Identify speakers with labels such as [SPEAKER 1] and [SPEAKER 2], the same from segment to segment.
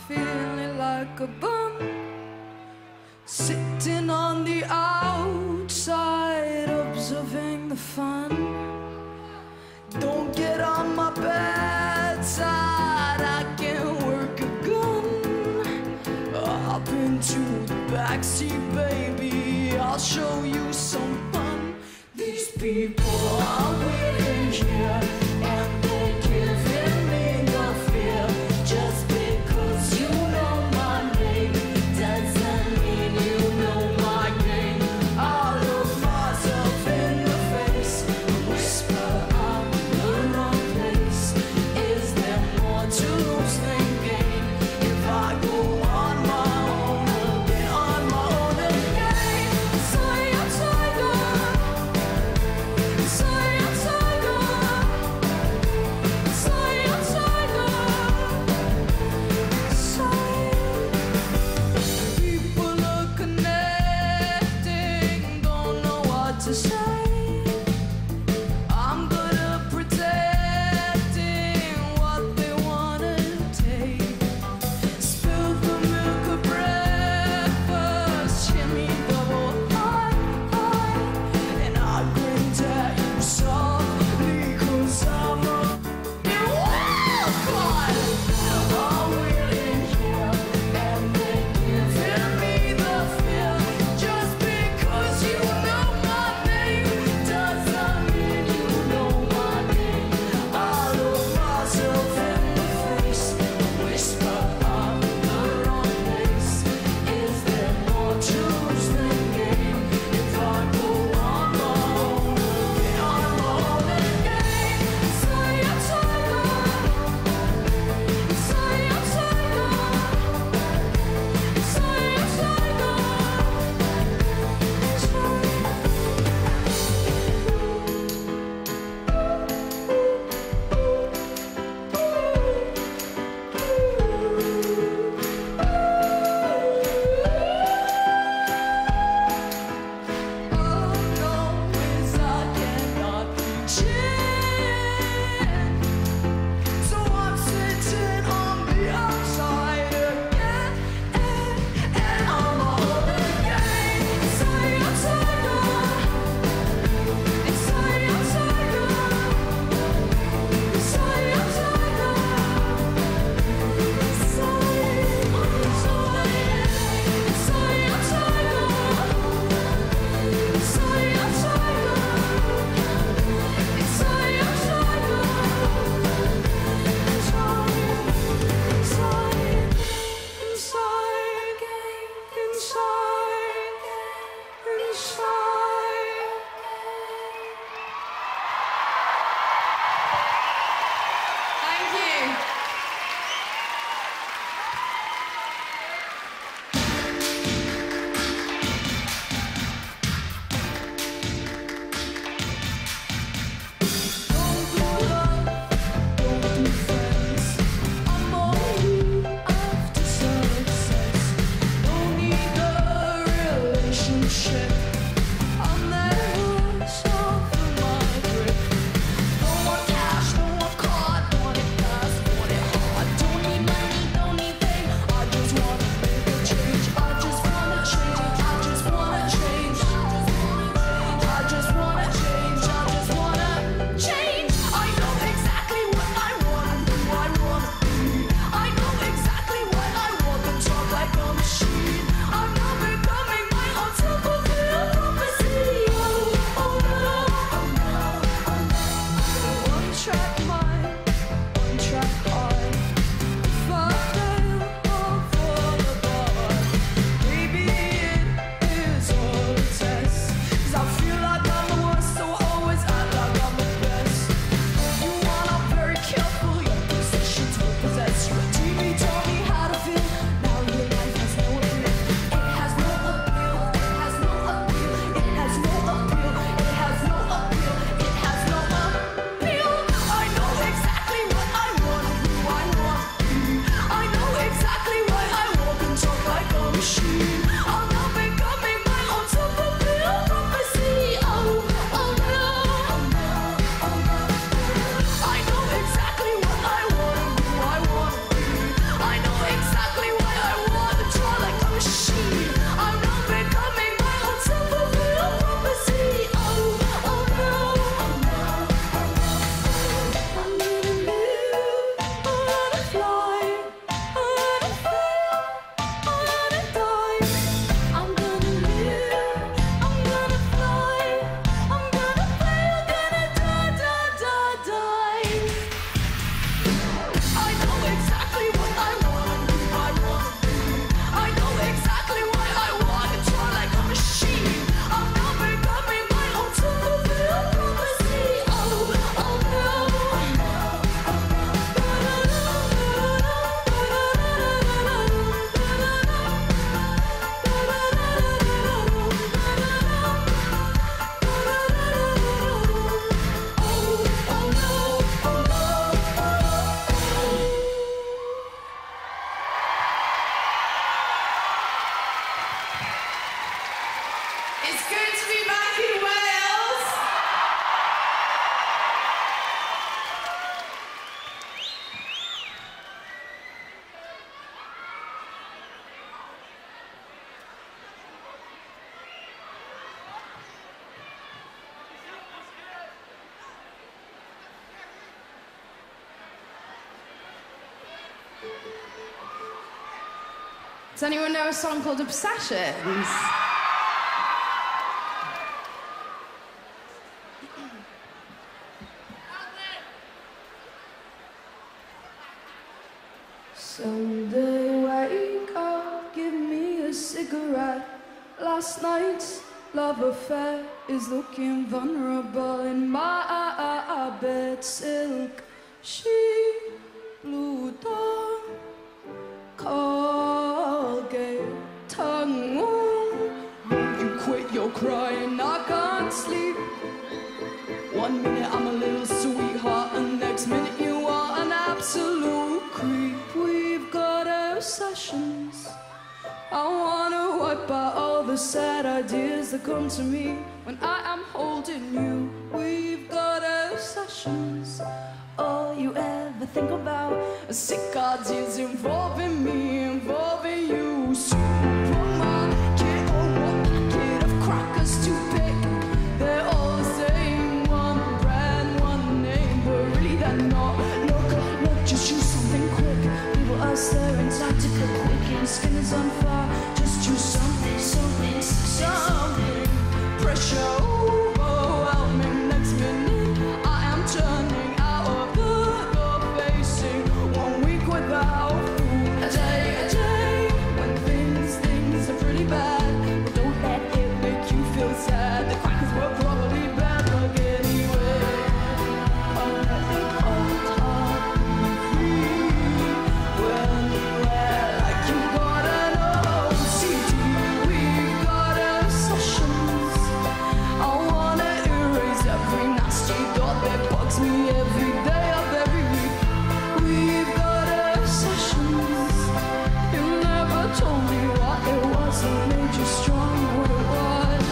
[SPEAKER 1] feeling like a bum, sitting on the outside, observing the fun. Don't get on my bad side, I can work a gun. Hop into the backseat, baby, I'll show you some fun. These people are waiting here, and they're giving me no fear. Just because you know my name doesn't mean you know my game. I'll look myself in the face and whisper I'm in the wrong place. Is there more to lose than gain if I go on my own again, on my own again? Say I'm tiger, say I'm tiger. Does anyone know a song called Obsessions? Someday wake up, give me a cigarette. Last night's love affair is looking vulnerable in my bed. Silk sheet, blue dawn, Colgate tongue wound. Will you quit your crying? I can't sleep. 1 minute I'm a little sweetheart, and next minute you are an absolute creep. We've got obsessions. I wanna wipe out all the sad ideas that come to me when I am holding you. We've got obsessions. All you ever think about are sick ideas involving me, involving you. Supermarket or one packet of crackers to pick. They're all the same, one brand, one name, but really they're not. Look, just use something quick. People are staring, time to cut quick, and skin is on fire. Just choose something, something, something. Pressure overwhelming. Next minute I am turning out of the door, facing 1 week without food. A day when things are pretty bad, but don't let it make you feel sad. The crackers were probably bad, but anyway, I'll let the cold heart be free. Well, like you got an OCD, we've got obsessions. I wanna erase every nasty thought that bugs me every day of every week. We've got obsessions. You never told me what it was that made you strong, what it was.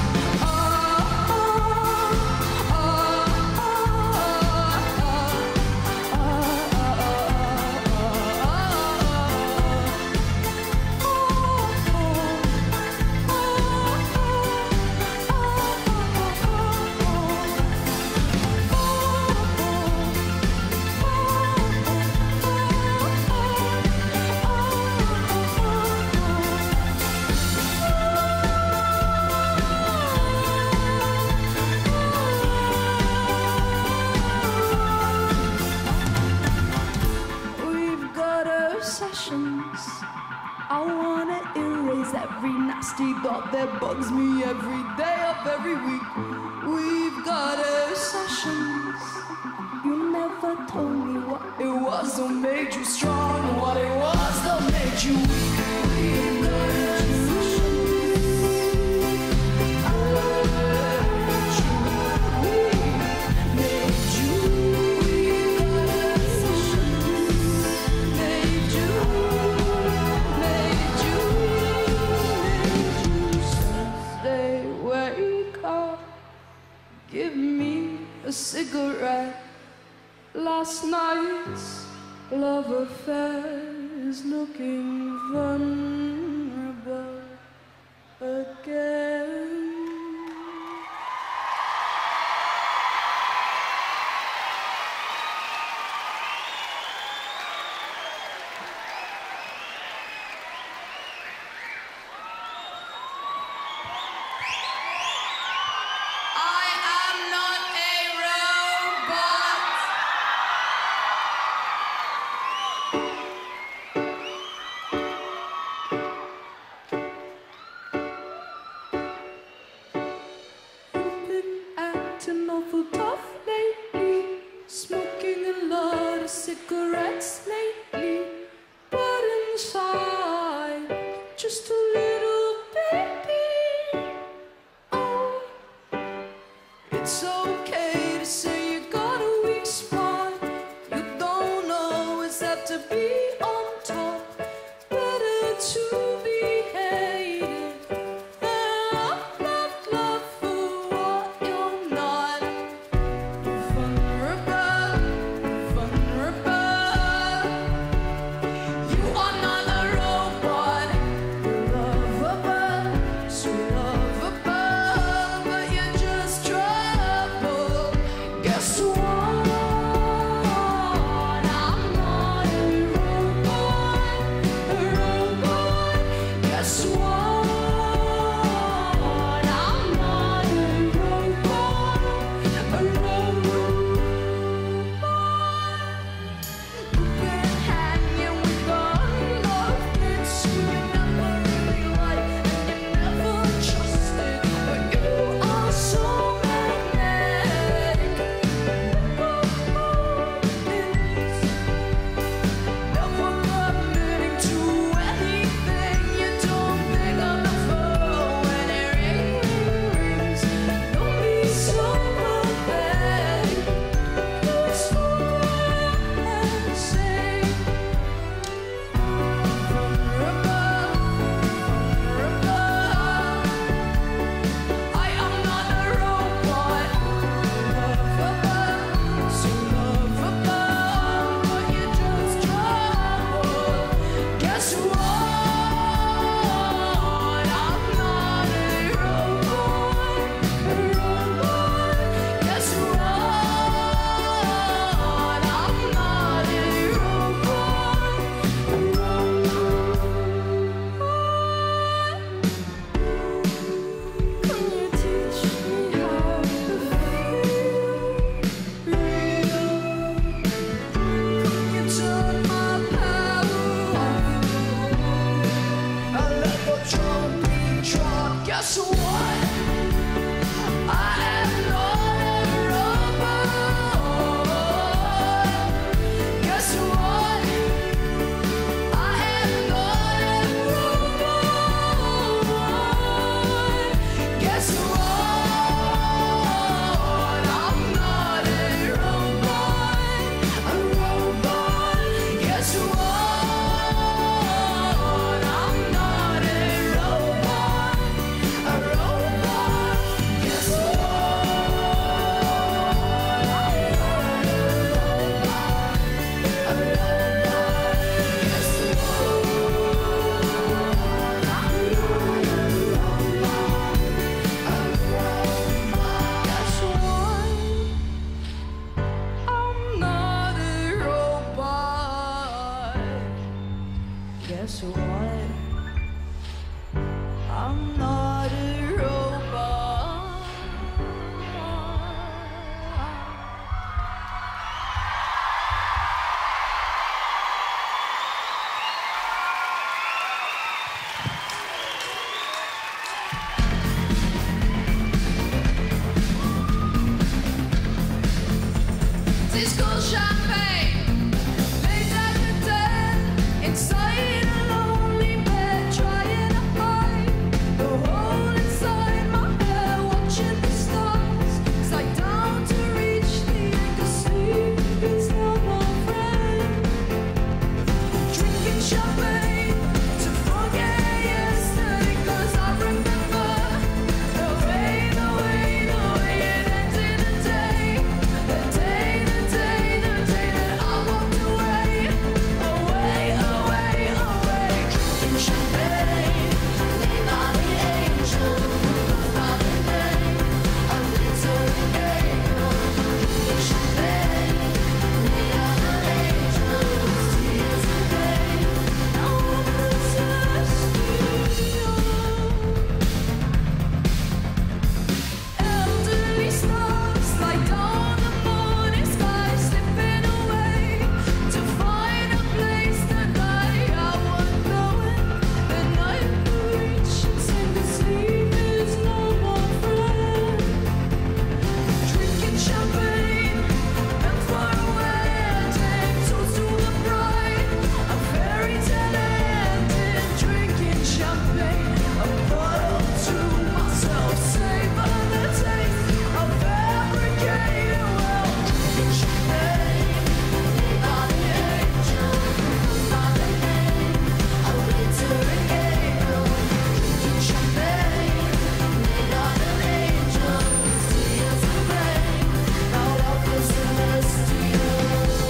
[SPEAKER 1] We've got obsessions. I wanna erase every nasty thought that bugs me every day of every week. We've got obsessions. You never told me what it was that made you strong, and what it was that made you weak. We've got obsessions. Give me a cigarette. Last night's love affair is looking vulnerable again. Guess what? I am not a robot. Guess what? I am not a robot. Guess what? I'm not a robot. A robot. Guess what? I'm not a robot. A robot. Guess Guess what? I'm not a robot. Disco champagne, laid at the dead, inside a lonely bed, trying to hide the hole inside my head, watching the stars slide down to reach the end, 'cause sleep is not my friend. Drinking champagne to forget yesterday, 'cause I remember the way it ended the day that I walked away, away. Drinking champagne, made by the angel, by the name of little angel. Drinking champagne, made of the angels, tears of pain. Now I'm possessed. Elderly stars slide down the morning sky, slipping away to find a place to die. I was knowing the night will reach and sing the sleep is not my friend. Drinking champagne and far away, take toast to the bride, a fairy tale ending. Drinking champagne, a bottle to myself, savor the taste of fabricated wealth. Drinking champagne, made by the angel, by the name of little angel. Drinking champagne, made of the angels, tears of rain. Now love is celestial,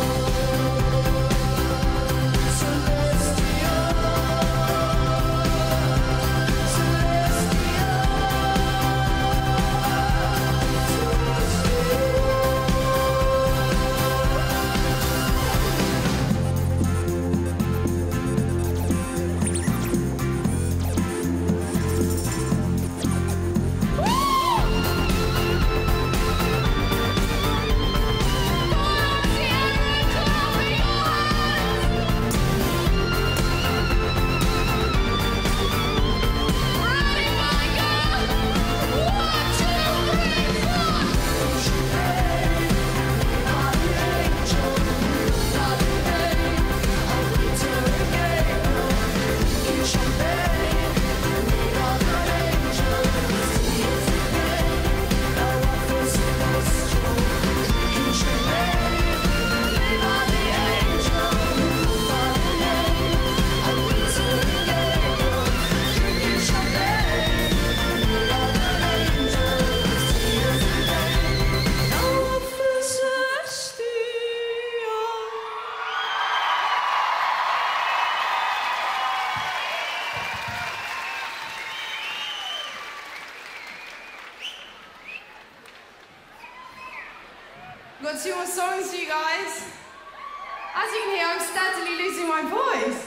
[SPEAKER 1] got two more songs for you guys. As you can hear, I'm steadily losing my voice.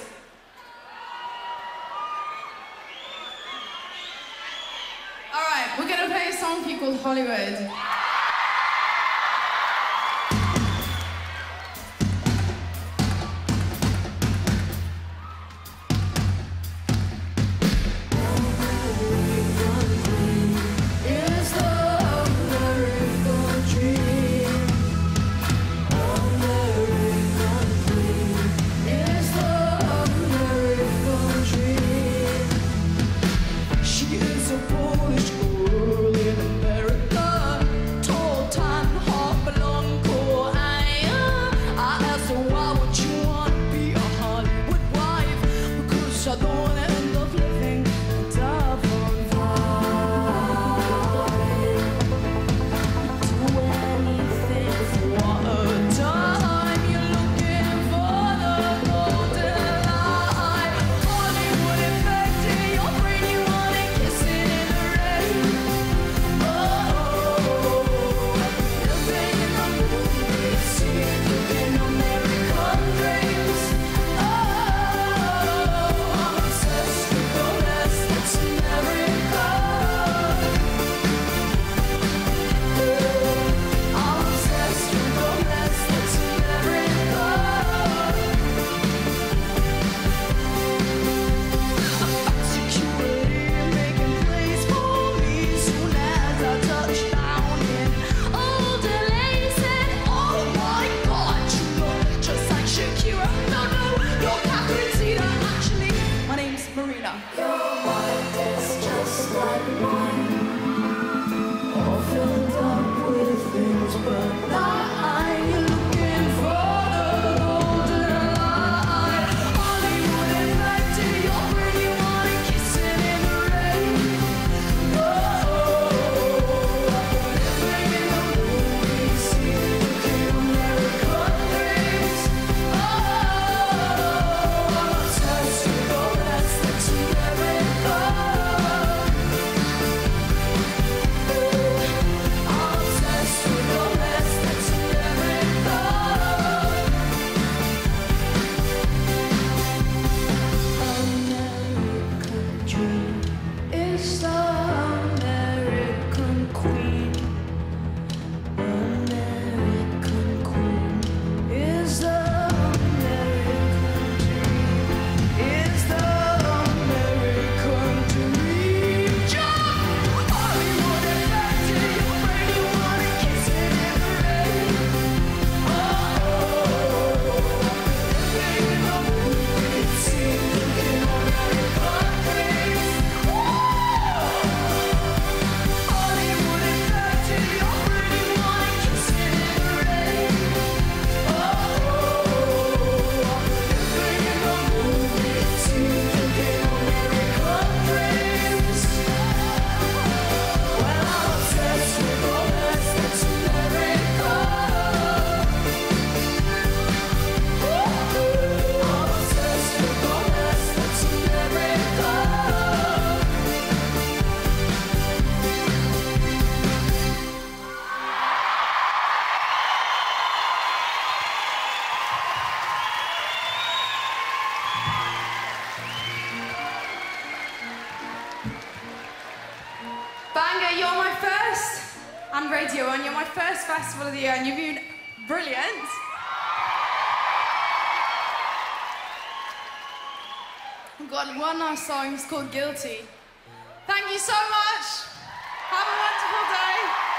[SPEAKER 1] Alright, we're gonna play a song for you called Hollywood. now.
[SPEAKER 2] Your heart is just like mine, all filled up with things, but
[SPEAKER 1] Are you looking for the golden light? Hollywood and back to your pretty one, kissing in the rain. Living in the movies, seeing American dreams. I'm obsessed with romance, that's America. I'm obsessed with romance, that's America. American dream is the American queen. American queen is the American dream. Is the American dream. Jump! Hollywood and back to your brain. You wanna kiss it in the rain. Living in the movies, seeing American dreams. Hollywood and back to your brain. You wanna kiss it in the rain. Living in the movies, seeing American dreams. Well, I'm obsessed with romance, that's America. I'm obsessed with romance, that's America. Banger, you're my first on Radio 1. You're my first festival of the year, and you've been brilliant. I've got one last song, it's called Guilty. Thank you so much. Have a wonderful day.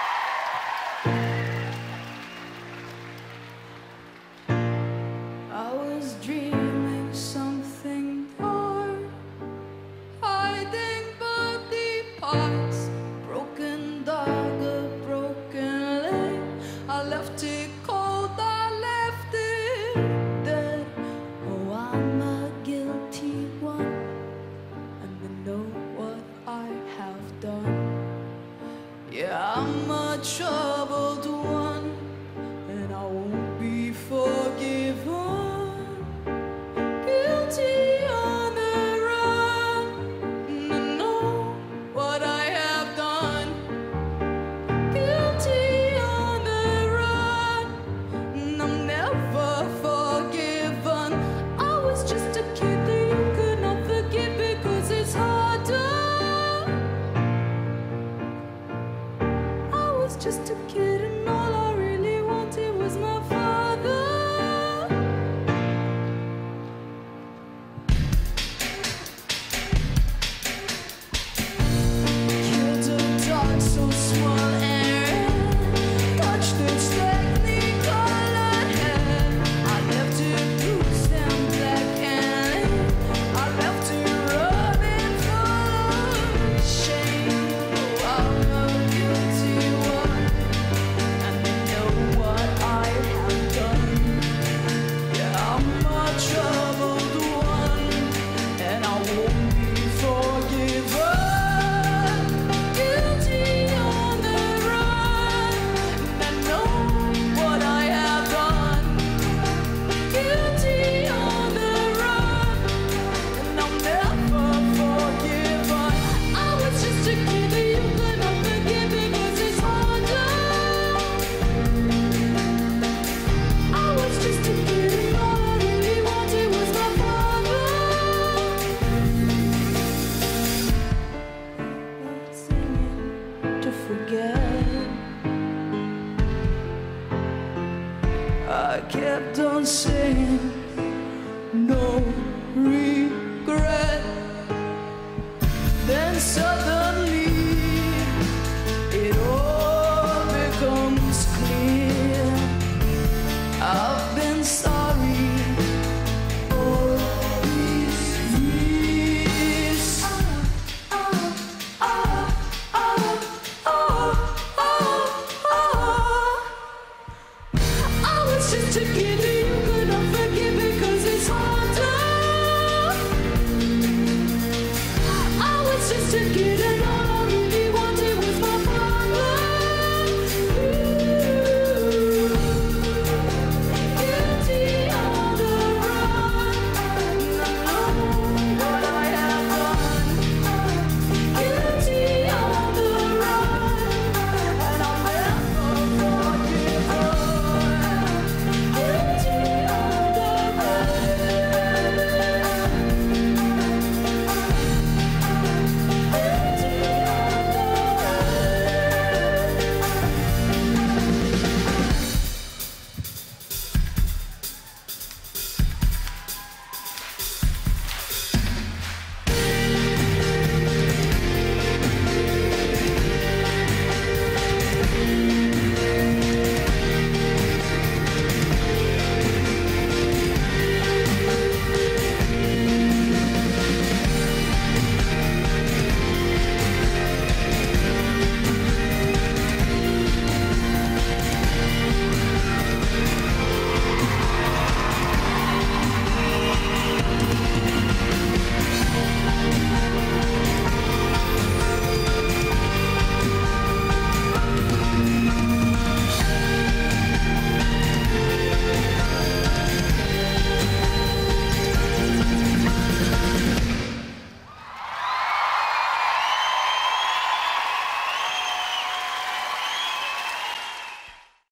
[SPEAKER 1] I was dreaming something dark, hiding body parts, broken dog, a broken leg. I left it cold, I left it dead. Oh, I'm a guilty one, and I know what I have done. Yeah, I'm a troubled one, and I won't be forgiven. Guilty on the run, and I know what I have done. Guilty on the run, and I'm never forgiven. I was just a kid that you could not forgive because it's harder. I was just a kid and all I really wanted was my father. Killed a dog so small and red, touched its technicolor head. I left it bruised and black and I left it running full of shame. Oh, I'm a guilty one, and I know what I have done. Yeah, I'm a troubled one, and I won't be forgiven. Guilty on the run, and I know what I have done. Guilty on the run, and I'm never forgiven. I was just a kid that you could not forgive because it's harder. I was just a kid and all I really wanted was my father. Singing to forget, I kept on saying no regret. Then suddenly it all becomes clear. I've been sorry all these years. Took it